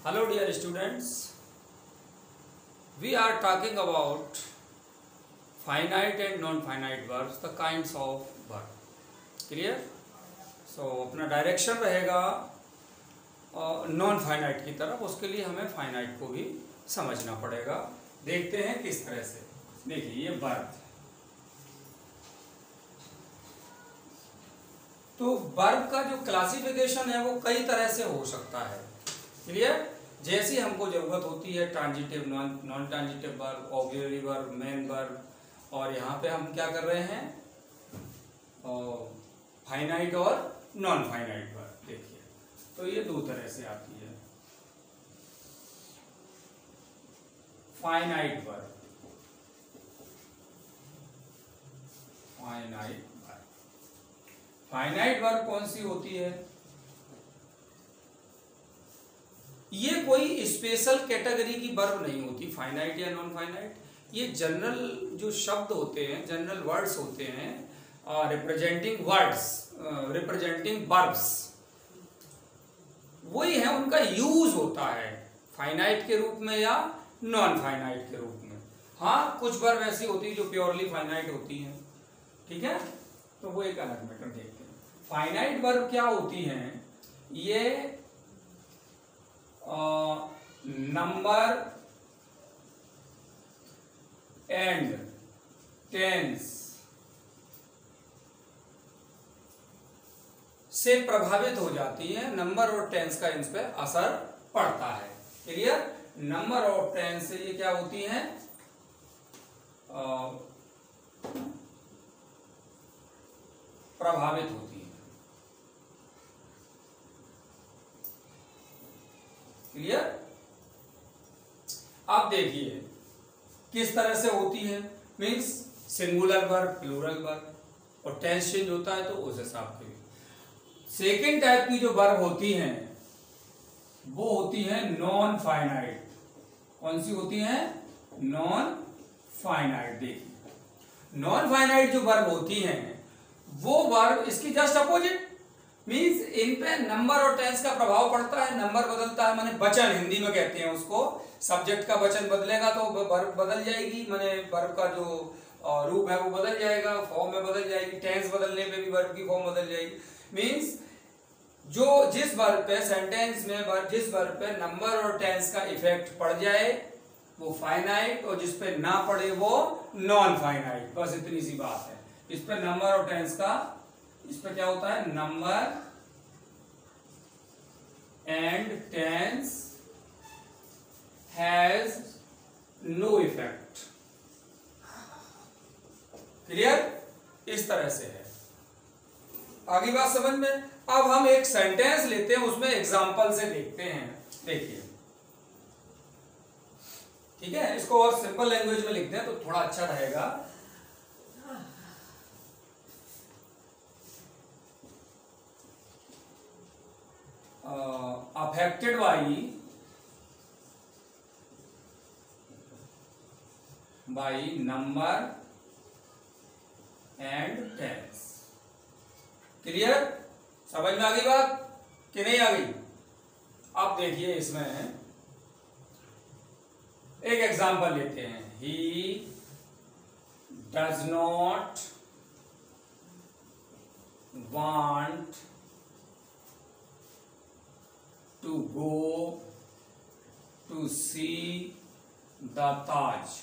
Hello dear students, we are talking about finite and non-finite verbs, the kinds of verb. Clear? So अपना direction रहेगा non finite की तरफ, उसके लिए हमें फाइनाइट को भी समझना पड़ेगा। देखते हैं किस तरह से। देखिए ये वर्ब, तो वर्ब का जो क्लासिफिकेशन है वो कई तरह से हो सकता है। क्लियर? जैसी हमको जरूरत होती है transitive, non transitive verb, auxiliary verb, main verb, और यहाँ पे हम क्या कर रहे हैं फाइनाइट और नॉन फाइनाइट वर्ब। देखिए तो ये दो तरह से आती है। फाइनाइट वर्ब, फाइनाइट वर्ब कौन सी होती है? ये कोई स्पेशल कैटेगरी की वर्ब नहीं होती, फाइनाइट या नॉन फाइनाइट। ये जनरल जो शब्द होते हैं, जनरल वर्ड्स होते हैं, रिप्रेजेंटिंग वर्ड्स, रिप्रेजेंटिंग वर्ब्स, वही है, उनका यूज होता है फाइनाइट के रूप में या नॉन फाइनाइट के रूप में। हाँ, कुछ वर्ब ऐसी होती है जो प्योरली फाइनाइट होती हैं, ठीक है, तो वो एक अलग मैटर देखते हैं। फाइनाइट वर्ब क्या होती हैं? ये नंबर एंड टेंस से प्रभावित हो जाती है। नंबर और टेंस का इन पे असर पड़ता है। क्लियर? नंबर और टेंस से ये क्या होती हैं? प्रभावित होती है। क्लियर? अब देखिए किस तरह से होती है। Means singular verb, plural verb, और टेंस चेंज होता है तो उस हिसाब से। सेकेंड टाइप की जो वर्ब होती हैं वो होती है नॉन फाइनाइट। कौन सी होती है? Non finite. देखिए नॉन फाइनाइट जो वर्ब होती हैं वो वर्ब इसकी जस्ट अपोजिट, मीन्स इन पे नंबर और टेंस का प्रभाव पड़ता है। नंबर बदलता है, माने वचन हिंदी में कहते हैं उसको। सब्जेक्ट का वचन बदलेगा तो वर्ब बदल जाएगी, माने वर्ब का जो रूप है वो बदल जाएगा, फॉर्म में बदल जाएगी। टेंस बदलने पे भी वर्ब की फॉर्म बदल जाएगी। मीन्स जो जिस वर्ब पे सेंटेंस में जिस वर्ब पे नंबर और टेंस का इफेक्ट पड़ जाए वो फाइनाइट, और जिस पे ना पड़े वो नॉन फाइनाइट। बस इतनी सी बात है। इस पे नंबर और टेंस का, इस पे क्या होता है? Number and tense has no effect. Clear? इस तरह से है। आगे बात समझ में? अब हम एक सेंटेंस लेते हैं, उसमें एग्जांपल से देखते हैं। देखिए, ठीक है, इसको और सिंपल लैंग्वेज में लिखते हैं तो थोड़ा अच्छा रहेगा। Affected by number and tense. Clear? समझ में आ गई बात कि नहीं आ गई? अब देखिए इसमें एक एग्जांपल लेते हैं। He does not want to go to see the Taj.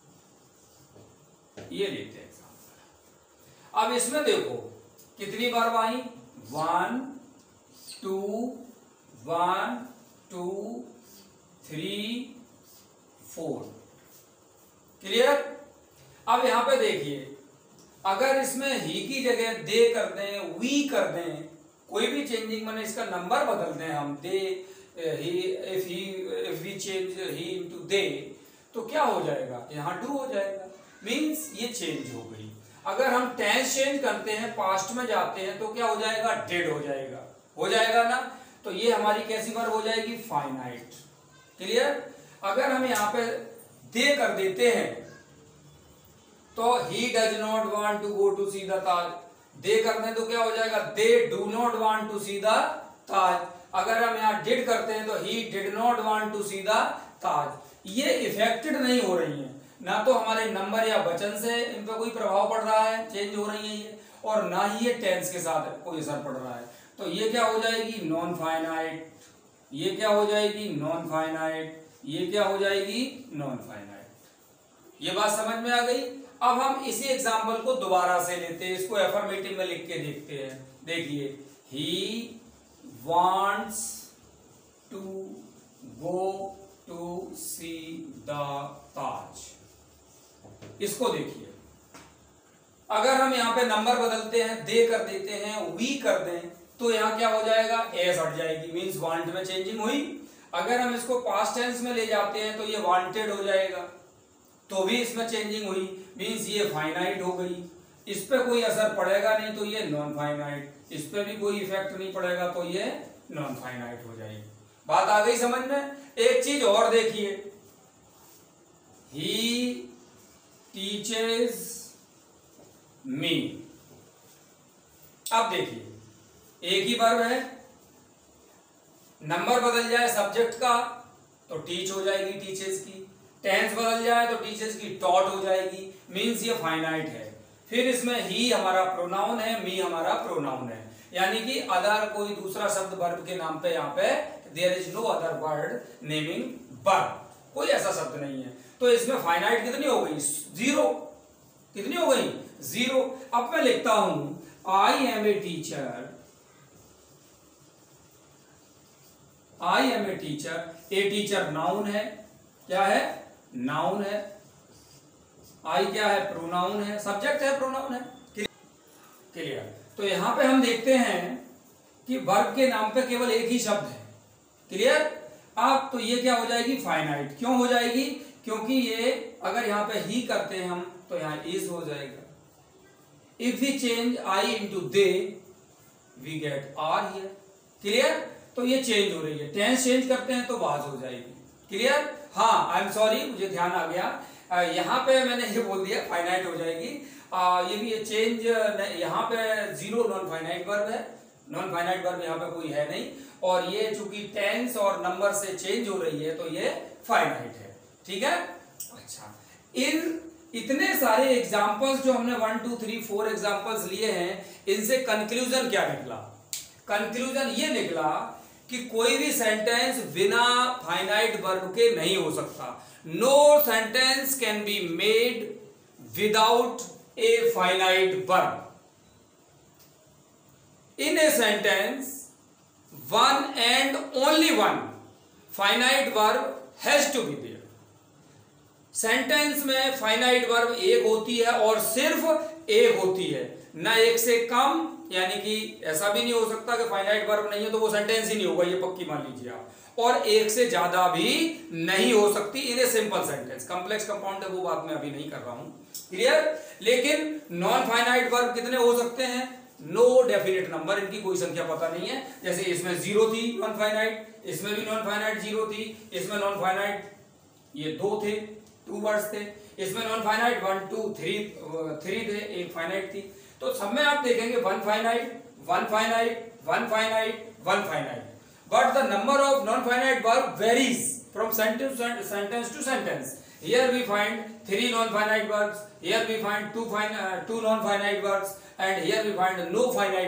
ये लेते हैं एग्जांपल। अब इसमें देखो कितनी वर्ब आई? 1 2 1 2 3 4। क्लियर? अब यहां पे देखिए, अगर इसमें ही की जगह दे कर दें, वी कर दें, कोई भी चेंजिंग, माने इसका नंबर बदल दें हम, they, he, if we change he into they, तो क्या हो जाएगा? यहां डू हो जाएगा। मीन्स ये चेंज हो गई। अगर हम टेंस चेंज करते हैं, पास्ट में जाते हैं, तो क्या हो जाएगा? डेड हो जाएगा। हो जाएगा ना? तो ये हमारी कैसी वर्ब हो जाएगी? फाइनाइट। क्लियर? अगर हम यहाँ पे दे कर देते हैं तो he does not want to go to see the Taj, they कर दें तो क्या हो जाएगा? They do not want to see the Taj. अगर हम यहाँ डिड करते हैं तो he did not want to see the Taj. ये इफेक्टेड नहीं हो रही है, ना तो हमारे नंबर या वचन से इन पर कोई प्रभाव पड़ रहा है, चेंज हो रही है ये, और ना ही ये टेंस के साथ कोई असर पड़ रहा है। तो ये क्या हो जाएगी, नॉन फाइनाइट। ये क्या हो जाएगी, नॉन फाइनाइट। ये क्या हो जाएगी, नॉन फाइनाइट। ये बात समझ में आ गई। अब हम इसी एग्जाम्पल को दोबारा से लेते हैं, इसको एफर्मेटिव में लिख के देखते हैं। देखिए, ही wants to go to see the Taj। इसको देखिए, अगर हम यहाँ पे नंबर बदलते हैं, दे कर देते हैं, वी कर दें, तो यहाँ क्या हो जाएगा, एस हट जाएगी, मीन्स वांट में चेंजिंग हुई। अगर हम इसको पास्ट टेंस में ले जाते हैं तो ये वांटेड हो जाएगा, तो भी इसमें चेंजिंग हुई, मीन्स ये फाइनाइट हो गई। इस पे कोई असर पड़ेगा नहीं तो ये नॉन फाइनाइट, इस पे भी कोई इफेक्ट नहीं पड़ेगा तो ये नॉन फाइनाइट हो जाएगी। बात आ गई समझ में। एक चीज और देखिए, ही टीचेस मी। अब देखिए, एक ही वर्ब है, नंबर बदल जाए सब्जेक्ट का तो टीच हो जाएगी, टीचेस की। टेंस बदल जाए तो टीचर्स की टॉट हो जाएगी, मीन्स ये फाइनाइट है। फिर इसमें ही हमारा प्रोनाउन है, मी हमारा प्रोनाउन है, यानी कि अदर कोई दूसरा शब्द वर्ब के नाम पे यहाँ पे there is no other word naming verb, कोई ऐसा शब्द नहीं है। तो इसमें फाइनाइट कितनी हो गई, जीरो। कितनी हो गई, जीरो। अब मैं लिखता हूं, I am a teacher. I am a teacher. A teacher noun है, क्या है, नाउन है। आई क्या है, प्रोनाउन है, सब्जेक्ट है, प्रोनाउन है। क्लियर। तो यहां पे हम देखते हैं कि वर्ब के नाम पे केवल एक ही शब्द है। क्लियर। अब तो ये क्या हो जाएगी, फाइनाइट। क्यों हो जाएगी, क्योंकि ये अगर यहां पे ही करते हैं हम तो यहां इज हो जाएगा। If we change I into they we get are here. Clear. तो ये चेंज हो रही है, टेंस चेंज करते हैं तो वाज हो जाएगी। क्लियर। हाँ, आई एम सॉरी, मुझे ध्यान आ गया, यहाँ पे मैंने ये बोल दिया फाइनाइट हो जाएगी। ये भी ये चेंज, यहाँ पे जीरो नॉन फाइनाइट वर्ब है, नॉन फाइनाइट वर्ब यहाँ पे कोई है नहीं, और ये चूंकि टेंस और नंबर से चेंज हो रही है तो ये फाइनाइट है। ठीक है। अच्छा, इन इतने सारे एग्जाम्पल्स जो हमने 1 2 3 4 एग्जाम्पल्स लिए हैं, इनसे कंक्लूजन क्या निकला, कंक्लूजन ये निकला कि कोई भी सेंटेंस बिना फाइनाइट वर्ब के नहीं हो सकता। No sentence can be made without a finite verb. In a sentence one and only one finite verb has to be there. Sentence में फाइनाइट वर्ब एक होती है और सिर्फ एक होती है, ना एक से कम, यानी कि ऐसा भी नहीं हो सकता कि फाइनाइट वर्ब नहीं है तो वो सेंटेंस ही नहीं होगा, ये पक्की मान लीजिए आप, और एक से ज्यादा भी नहीं हो सकती in a simple sentence. Complex compound है वो बात मैं अभी नहीं कर रहा हूं। क्लियर। लेकिन नॉन फाइनाइट वर्ब कितने हो सकते हैं, नो डेफिनेट नंबर, इनकी कोई संख्या पता नहीं है। जैसे इसमें जीरो थी नॉन फाइनाइट, इसमें भी नॉन फाइनाइट जीरो थी, इसमें नॉन फाइनाइट ये दो थे, 2 वर्ड्स थे, इसमें नॉन फाइनाइट 1 2 3 थे, एक फाइनाइट थी। तो सब में आप देखेंगे 1 finite 1 finite 1 finite 1 finite, but the number of non finite verb varies from sentence to sentence. Here we find 3 non-finite verbs, here we find 2 non-finite verbs, and here we find no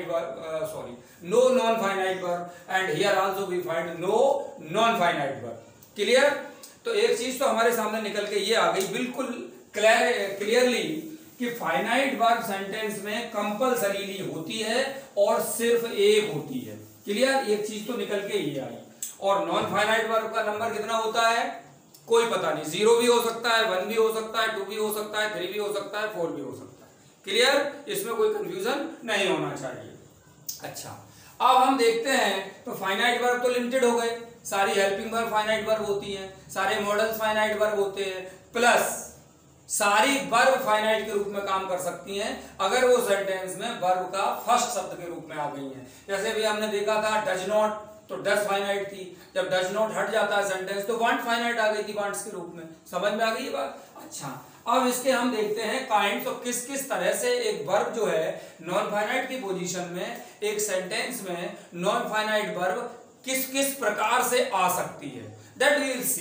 non-finite verb, and here also we find no non-finite verb. Clear? तो एक चीज तो हमारे सामने निकल के ये आ गई बिल्कुल क्लियरली कि फाइनाइट वर्ब सेंटेंस में कंपल्सरीली होती है और सिर्फ एक होती है। क्लियर। एक चीज तो निकल के ये आई। और नॉन फाइनाइट वर्ब का नंबर कितना होता है कोई पता नहीं, 0 भी हो सकता है, 1 भी हो सकता है, 2 भी हो सकता है, 3 भी हो सकता है, 4 भी हो सकता है। क्लियर। इसमें कोई कंफ्यूजन नहीं होना चाहिए। अच्छा, अब हम देखते हैं तो फाइनाइट वर्ब तो लिमिटेड हो गए, सारी हेल्पिंग वर्ब फाइनाइट वर्ब होती हैं, सारे मॉडल्स फाइनाइट वर्ब होते हैं, प्लस सारी वर्ब फाइनाइट के रूप में काम कर सकती हैं अगर वो सेंटेंस में वर्ब का फर्स्ट शब्द के रूप में आ गई हैं। जैसे भी हमने देखा था डज नॉट, तो डज फाइनाइट थी, जब डज नॉट हट जाता है सेंटेंस तो वांट फाइनाइट आ गई थी, वांट्स के रूप में। समझ में आ गई ये बात। अच्छा, अब इसके हम देखते हैं काइंड्स ऑफ किस किस तरह से एक वर्ब जो है नॉन फाइनाइट की पोजीशन में एक सेंटेंस में नॉन फाइनाइट वर्ब किस किस प्रकार से आ सकती है, दैट वी विल सी।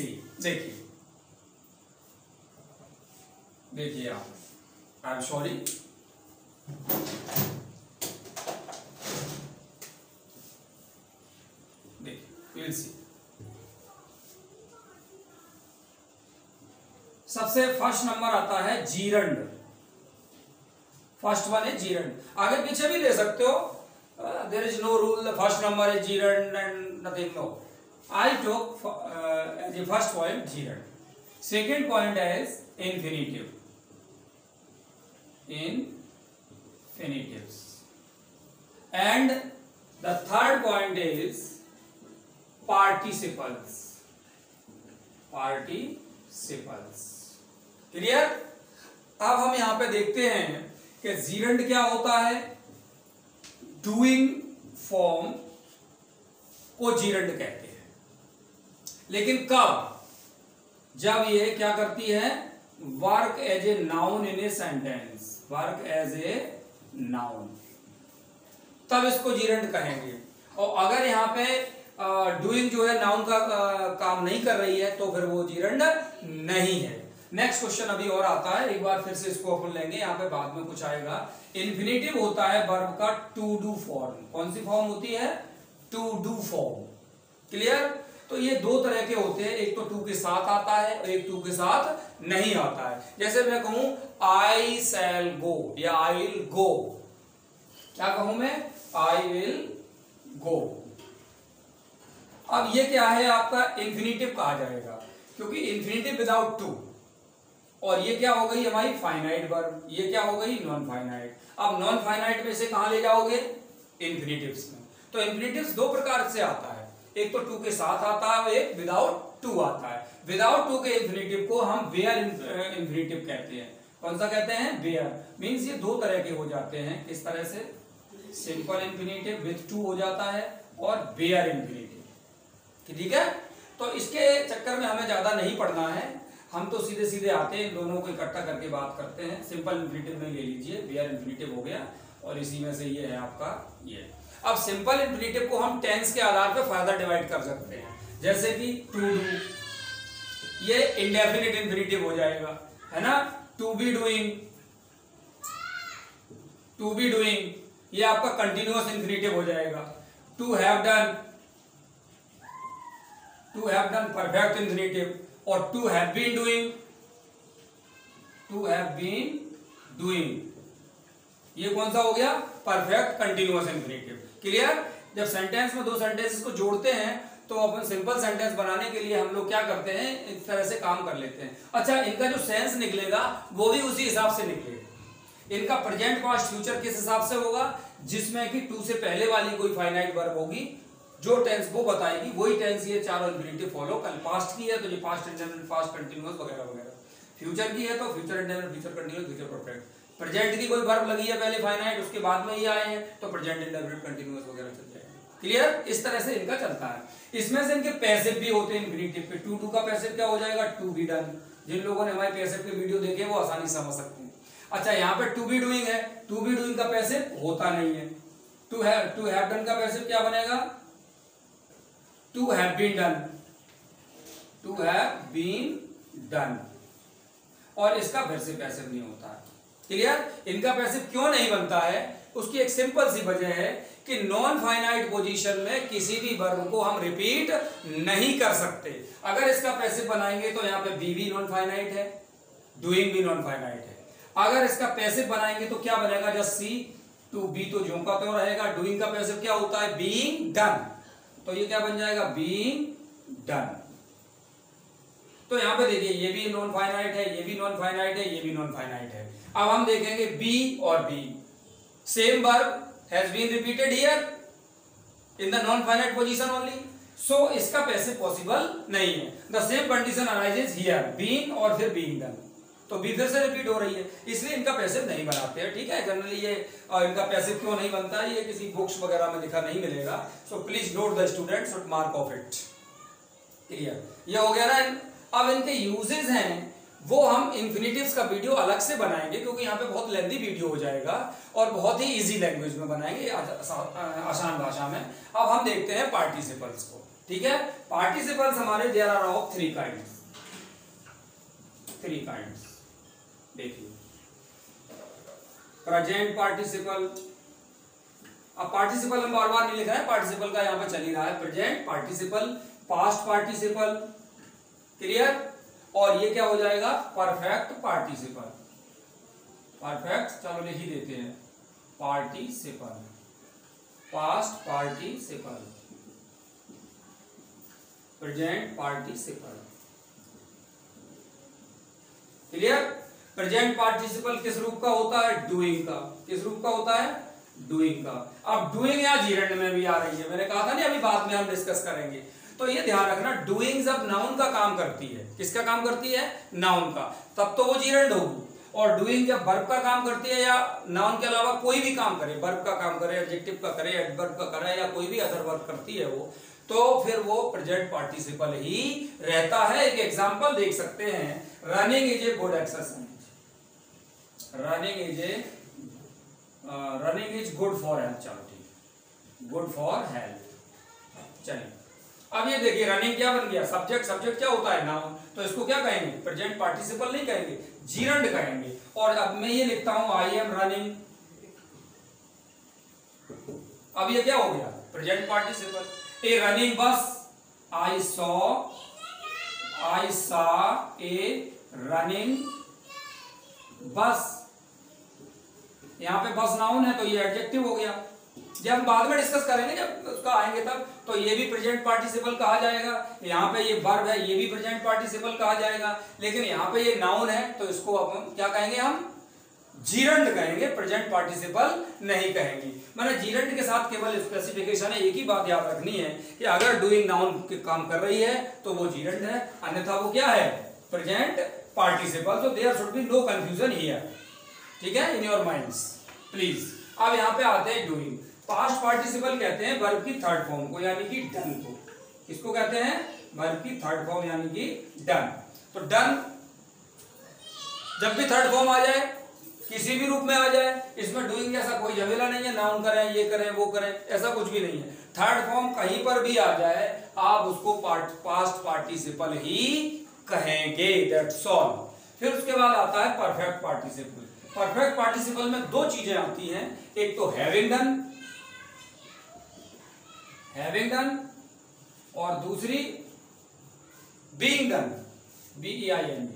देखिए आप, आई एम सॉरी, देखिए विल सी। सबसे फर्स्ट नंबर आता है जीरंड, फर्स्ट वन है जीरंड, आगे पीछे भी ले सकते हो, there is no rule first number है gerund and nothing, no, I talk as a first point gerund, second point as infinitive, infinitives, and the third point is participles, clear. अब हम यहां पे देखते हैं कि जीरंड क्या होता है, डूइंग फॉर्म को जीरंड कहते हैं, लेकिन कब, जब ये क्या करती है, work as a noun in a sentence, work as a noun, तब इसको जीरंड कहेंगे। और अगर यहाँ पे डूइंग जो है नाउन का काम नहीं कर रही है तो फिर वो जीरंड नहीं है। नेक्स्ट क्वेश्चन अभी और आता है, एक बार फिर से इसको अपन लेंगे, यहाँ पे बाद में कुछ आएगा। इन्फिनेटिव होता है वर्ब का टू डू फॉर्म, कौन सी फॉर्म होती है, टू डू फॉर्म, क्लियर। तो ये दो तरह के होते हैं, एक तो टू के साथ आता है और एक टू के साथ नहीं आता है। जैसे मैं कहूं आई शैल गो या आई विल गो, क्या कहूं मैं, आई विल गो। अब ये क्या है, आपका इंफिनिटिव कहा जाएगा, क्योंकि इंफिनिटिव विदाउट टू, और ये क्या हो गई हमारी फाइनाइट वर्ब, ये क्या हो गई नॉन फाइनाइट। अब नॉन फाइनाइट में से कहां ले जाओगे, इंफिनिटिव्स में। तो इंफिनिटिव्स दो प्रकार से आता है, एक तो टू के साथ आता है और एक विदाउट टू आता है। विदाउट टू के इंफिनिटिव को हम वेयर इंफिनिटिव कहते हैं। कौन सा कहते हैं, वेयर। मींस ये दो तरह के हो जाते हैं, किस तरह से, सिंपल इंफिनिटिव विद टू हो जाता है और वेयर इंफिनिटिव, ठीक है। तो इसके चक्कर में हमें ज्यादा नहीं पढ़ना है, हम तो सीधे सीधे आते हैं, दोनों को इकट्ठा करके बात करते हैं। सिंपल इंफिनिटिव में ले लीजिए, वेयर इंफिनिटिव हो गया, और इसी में से ये है आपका ये। अब सिंपल इंफिनिटिव को हम टेंस के आधार पर फर्दर डिवाइड कर सकते हैं, जैसे कि टू डू, ये इंडेफिनिट इंफिनिटिव हो जाएगा, है ना। To be doing, to be doing, ये आपका कंटिन्यूअस इंफिनिटिव हो जाएगा। To have done, to have done perfect infinitive, और to have been doing, to have been doing, ये कौन सा हो गया, परफेक्ट कंटिन्यूअस इंफिनिटिव, क्लियर। जब सेंटेंस में दो सेंटेंसेस को जोड़ते हैं तो अपन सिंपल सेंटेंस बनाने के लिए हम लोग क्या करते हैं, इस तरह से काम कर लेते हैं। अच्छा, इनका जो सेंस निकलेगा वो भी उसी हिसाब से निकलेगा। इनका प्रेजेंट पास्ट फ्यूचर किस हिसाब से होगा, जिसमें कि टू से पहले वाली कोई फाइनाइट वर्ब होगी, जो टेंस वो बताएगी वही टेंस ये चारों इंफिनिटिव फॉलो कर। पास्ट की है तो ये पास्ट इंडेफिनिट, पास्ट कंटिन्यूअस वगैरह वगैरह। फ्यूचर की है तो future indefinite, future continuous, future perfect. Present की कोई वर्ब लगी है पहले फाइनाइट, उसके बाद में ये आए हैं तो प्रेजेंट इंडेफिनिट, कंटिन्यूअस वगैरह चल जाएगा, क्लियर। इस तरह से इनका चलता है। इसमें से इनके पैसिव भी होते हैं इंफिनिटिव पे। टू डू का पैसिव क्या हो जाएगा, टू बी डन। जिन लोगों ने हमारे पैसिव के वीडियो देखे वो आसानी समझ सकते हैं। अच्छा, यहाँ पे टू बी डूइंग है, टू बी डूइंग का पैसिव होता नहीं है। टू हैव डन का पैसिव क्या बनेगा, to have been done, to have been done, और इसका फिर से पैसिव नहीं होता है, क्लियर। इनका पैसिव क्यों नहीं बनता है, उसकी एक सिंपल सी वजह है कि नॉन फाइनाइट पोजीशन में किसी भी वर्ब को हम रिपीट नहीं कर सकते। अगर इसका पैसिव बनाएंगे तो यहाँ पे बी भी नॉन फाइनाइट है, डूइंग भी नॉन फाइनाइट है। अगर इसका पैसिव बनाएंगे तो क्या बनेगा, जस्ट सी, टू बी तो ज्यों का त्यों रहेगा। डूइंग का पैसिव क्या होता है, बीइंग डन, तो ये क्या बन जाएगा, बीइंग डन। तो यहाँ पे देखिए ये भी नॉन फाइनाइट है, ये भी नॉन फाइनाइट है, ये भी नॉन फाइनाइट है। अब हम देखेंगे बी और be, same verb has been repeated here in the non-finite position only, so इसका पैसिव पॉसिबल नहीं है। The same condition arises here, being और फिर being done, तो बी फिर से रिपीट हो रही है, इसलिए इनका पैसिव नहीं बनाते हैं, ठीक है। जनरली ये इनका पैसिव क्यों नहीं बनता है, ये किसी बुक्स वगैरह में लिखा नहीं मिलेगा, so please note the students mark of it, clear. ये हो गया ना। अब इनके यूजेस हैं वो हम इंफिनिटिव्स का वीडियो अलग से बनाएंगे, क्योंकि यहाँ पे बहुत लेंथी वीडियो हो जाएगा और बहुत ही इजी लैंग्वेज में बनाएंगे, आसान भाषा में। अब हम देखते हैं पार्टिसिपल्स को। ठीक है, पार्टिसिपल्स हमारे there are of three kinds. देखिए, प्रेजेंट पार्टिसिपल। अब पार्टिसिपल हम बार बार नहीं लिख रहे हैं, पार्टिसिपल का यहां पे चल ही रहा है। Present participle, past participle, clear. और ये क्या हो जाएगा, परफेक्ट पार्टिसिपल। परफेक्ट, चलो लिख ही देते हैं, participle, past participle, present participle, clear. Present participle किस रूप का होता है, डूइंग का। किस रूप का होता है, डूइंग का। अब डूइंग या जीरंड में भी आ रही है, मैंने कहा था ना, अभी बाद में हम डिस्कस करेंगे। तो ये ध्यान रखना, डूइंग जब नाउन का काम करती है, किसका काम करती है, नाउन का, तब तो वो जीरंड होगी। और डूइंग जब वर्ब का काम करती है, या नाउन के अलावा कोई भी काम करे, वर्ब का काम करे, एडजेक्टिव का करे, एडवर्ब का करे, या कोई भी अदर वर्ब करती है वो, तो फिर वो प्रेजेंट पार्टिसिपल ही रहता है। एक एग्जांपल देख सकते हैं, running is a good exercise. Running is good for health. चलो ठीक, गुड फॉर हेल्थ। चलिए, अब ये देखिए, रनिंग क्या बन गया, सब्जेक्ट। सब्जेक्ट क्या होता है, नाउन। तो इसको क्या कहेंगे, प्रेजेंट पार्टिसिपल नहीं कहेंगे, जीरंड कहेंगे। और अब मैं ये लिखता हूं, आई एम रनिंग। अब ये क्या हो गया, प्रेजेंट पार्टिसिपल। ए रनिंग बस, आई सॉ ए रनिंग बस। यहां पे बस नाउन है, तो ये एडजेक्टिव हो गया। जब हम बाद में डिस्कस करेंगे, जब उसका आएंगे तब, तो ये भी प्रेजेंट पार्टिसिपल कहा जाएगा। यहाँ पे ये वर्ब है, ये भी प्रेजेंट पार्टिसिपल कहा जाएगा। लेकिन यहाँ पे ये नाउन है, तो इसको अब हम क्या कहेंगे, हम जीरंड कहेंगे, प्रेजेंट पार्टिसिपल नहीं कहेंगे। मैंने जीरंड के साथ केवल स्पेसिफिकेशन है, एक ही बात याद रखनी है कि अगर डूइंग नाउन के काम कर रही है तो वो जीरंड है, अन्यथा वो क्या है, प्रेजेंट पार्टिसिपल। तो there should be no confusion here. ठीक है, इन योर माइंड्स प्लीज। अब यहाँ पे आते हैं डूइंग। पास्ट पार्टिसिपल कहते हैं वर्ब की थर्ड फॉर्म को, यानी कि डन को। किसको कहते हैं, वर्ब की थर्ड फॉर्म, यानी कि डन। तो डन जब भी थर्ड फॉर्म आ जाए, किसी भी रूप में आ जाए, इसमें डूइंग जैसा कोई झमेला नहीं है, नाउन करें, ये करें, वो करें, ऐसा कुछ भी नहीं है। थर्ड फॉर्म कहीं पर भी आ जाए, आप उसको पास्ट पार्टिसिपल ही कहेंगे, दैट्स ऑल। फिर उसके बाद आता है परफेक्ट पार्टिसिपल। परफेक्ट पार्टिसिपल में दो चीजें आती हैं, एक तो हैविंग डन, और दूसरी being done, BEING,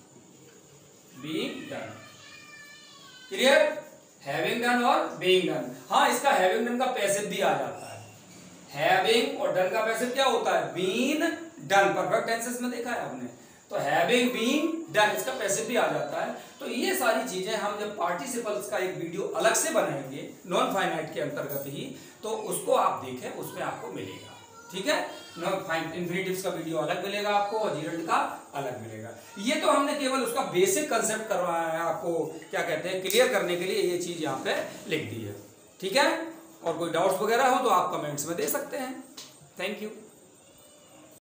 being done. Clear, having done और बीइंग डन। हाँ, इसका हैविंग डन का पैसिव भी आ जाता है। हैविंग और डन का पैसिव क्या होता है, बीन डन। परफेक्ट टेंसेस में देखा है आपने, तो हैविंग बीन डन, इसका पैसिव भी आ जाता है। तो ये सारी चीजें हम जब पार्टिसिपल्स का एक वीडियो अलग से बनाएंगे नॉन फाइनाइट के अंतर्गत ही, तो उसको आप देखें, उसमें आपको मिलेगा। ठीक है, नॉन फाइनाइट इंफिनिटिव्स का वीडियो अलग मिलेगा आपको, और जीरंड का अलग मिलेगा। ये तो हमने केवल उसका बेसिक कंसेप्ट करवाया है, आपको क्या कहते हैं, क्लियर करने के लिए ये चीज यहाँ पे लिख दी है। ठीक है, और कोई डाउट्स वगैरह हो तो आप कमेंट्स में दे सकते हैं। Thank you.